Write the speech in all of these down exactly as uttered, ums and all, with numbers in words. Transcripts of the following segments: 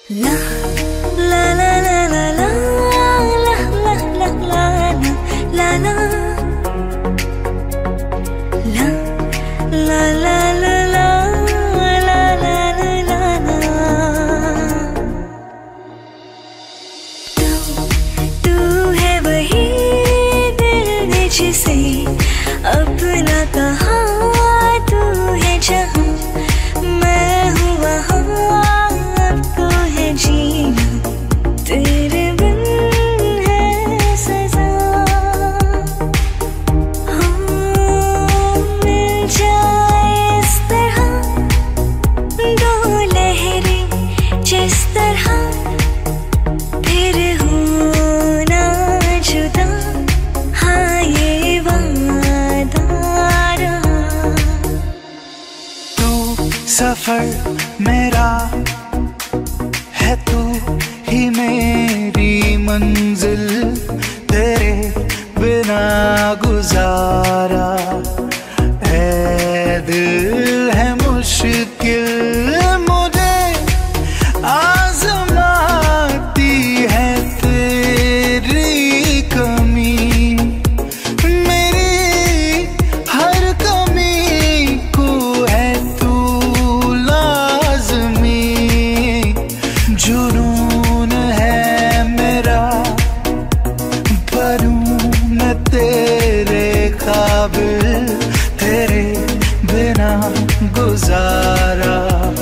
La la la la la la la la la la la la la la la la la la la la तू तू है वही दिल ने जिसे अपना कहा, तू है जहाँ मैं हूँ वहाँ, अब तो है जीना तेरे बिन है सजा। हाँ मिल जाए इस तरह दो लहरें जिस तरह, फिर होना जुदा, हाँ ये वादा रहा। तू सफर मेरा है, तू ही मेरी मंजिल, तेरे बिना गुजारा है दिल है मुश्किल, मुझे आजमाती है तेरी कमी, मेरी हर कमी को है तू लाज़मी, जुनून है मेरा बनूं मैं तेरे काबिल, तेरे बिना गुजारा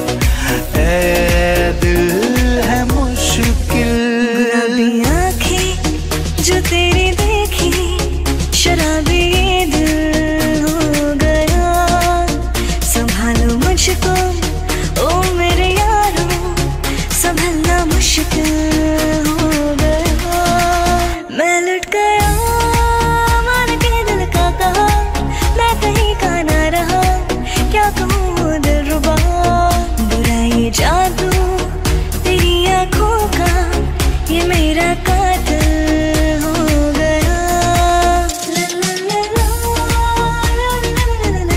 ऐ दिल है मुश्किल। गुलाबी आँखें जो तेरी देखी, शराबी ये दिल हो गया, संभालो मुझको ओ मेरे यारो, संभलना मुश्किल हो गया। मैं लुट गया मान के दिल का कहा, मैं कहीं का ना रहा, क्या कहूँ दिलरुबा, बुरा ये जादू तेरी आँखों का, ये मेरा कातिल हो गया। ला ला ला ला, ला ला ला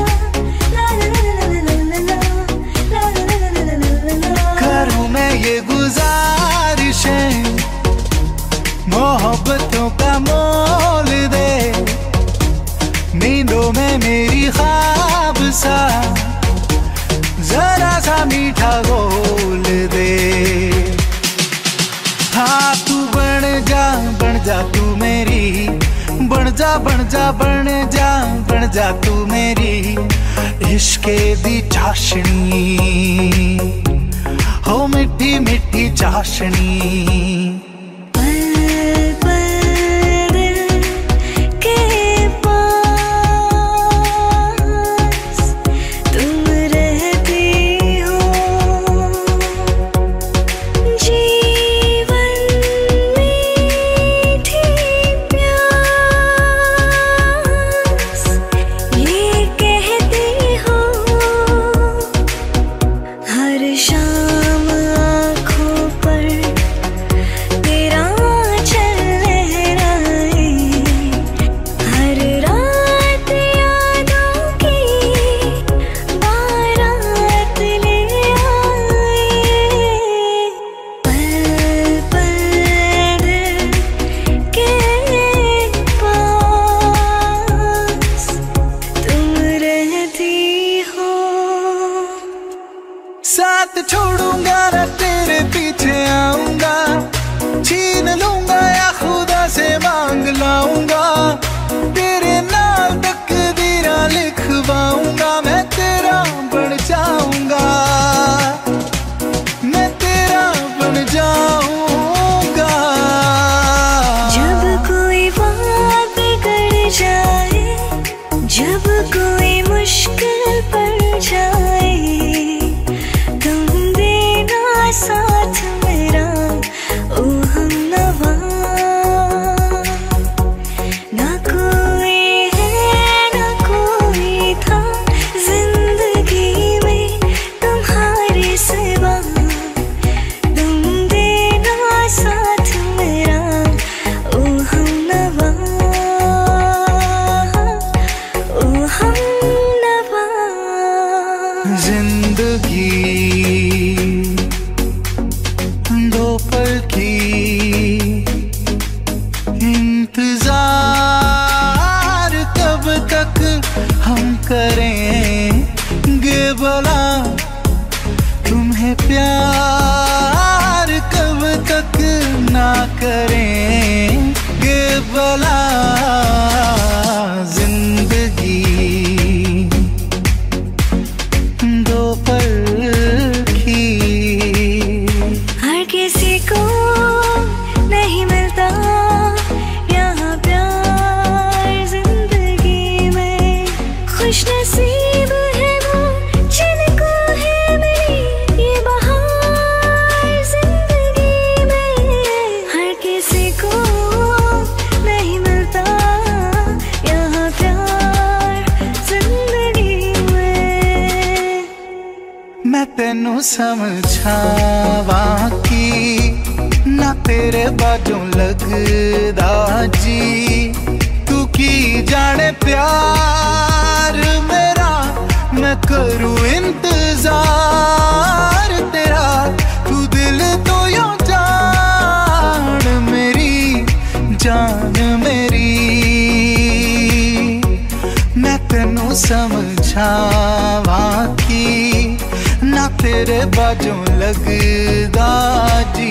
ला ला ला। करूँ मैं ये गुजारिशें, मोहब्बतों का मोल दे, नींदों में मेरी ख्वाब सा जरा सा मीठा घोल दे। हाँ तू बन जा बन जा तू मेरी, बन जा बन जा बन जा बन जा तू मेरी इश्के दी चाशनी, हो मिठी मिठी चाशनी। पल पल दिल के पास तुम रहती हो, जीवन मीठी प्यास ये कहती हो, हर शाम आँखों पर प्यार कब तक ना करेंगे भला जिंदगी दो पल की। हर किसी को नहीं मिलता यहाँ प्यार जिंदगी में, खुशनसीब है वो जिनको है मेरी ये बहार जिंदगी में। हर किसी को नहीं मिलता यहाँ प्यार जिंदगी में। मैं तेनू समझावा की ना तेरे बाजों लगदा जी, तू की जाने प्यार मेरा मैं करूँ इंतजार तेरा। तू दिल तो यूं जान मेरी जान मेरी, मैं तेनू समझावा की ना तेरे बाजों लगदा जी।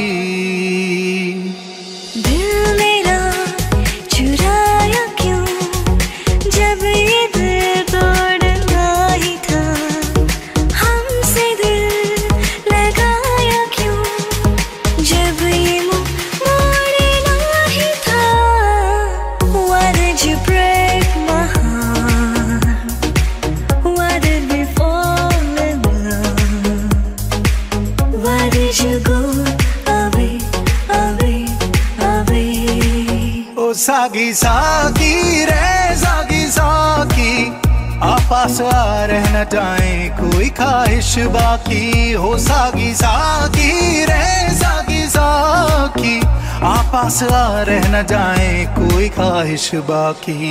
दिल मेरा चुराया क्यों जब ये दिल तोड़ना ही था, हमसे दिल लगाया क्यों जब ये मुंह मोड़ना ही था। Why did you break my heart? Why did we fall in love? Why did you go away, away, away? ओ सागी सागी रे सागी सागी, आपस आ रह न जाए कोई ख्वाहिश बाकी। हो सागी सागी रे सागी सागी, आपस आ रह न जाए कोई ख्वाहिश बाकी।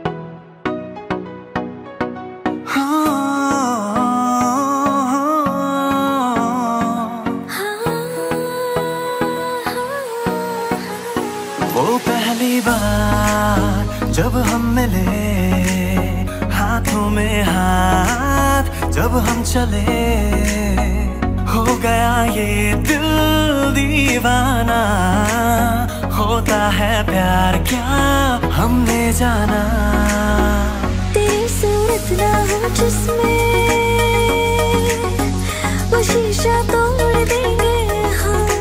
वो पहली बार जब हम मिले, हाथों में हाथ जब हम चले, हो गया ये दिल दीवाना। होता है प्यार क्या हमने जाना। तेरी सूरत ना हो जिसमें वो शीशा तोड़ देंगे हम।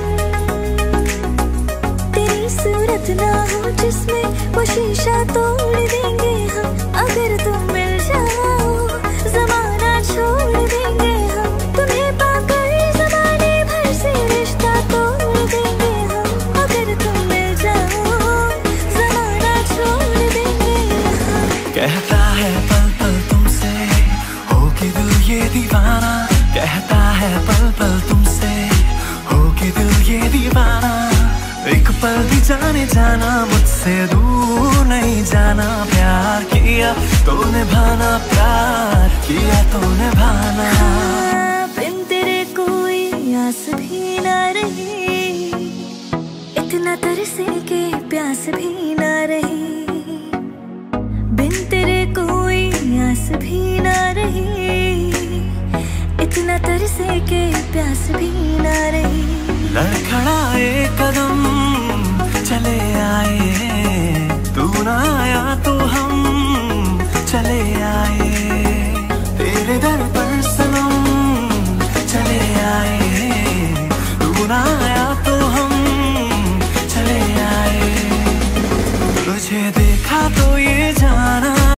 तेरी सूरत ना हो जिसमें वो शीशा तोड़ देंगे हम। अगर तुम मिल जाओ जमाना छोड़ देंगे हम। तुम्हें पाकर जमाने भर से रिश्ता तोड़ देंगे हम। अगर तुम मिल जाओ जमाना छोड़ देंगे हम। कहता है पल पल तुमसे हो के दिल ये दीवाना। कहता है पल पल तुमसे हो के दिल ये दीवाना। एक पल भी जाने जाना मुझसे दूर नहीं जाना। प्यार किया तो निभाना, प्यार किया तो निभाना। हाँ, बिन तेरे कोई आस भी ना रही, इतना तरसे के प्यास भी ना रही। बिन तेरे कोई आस भी ना रही, इतना तरसे के प्यास भी ना रही।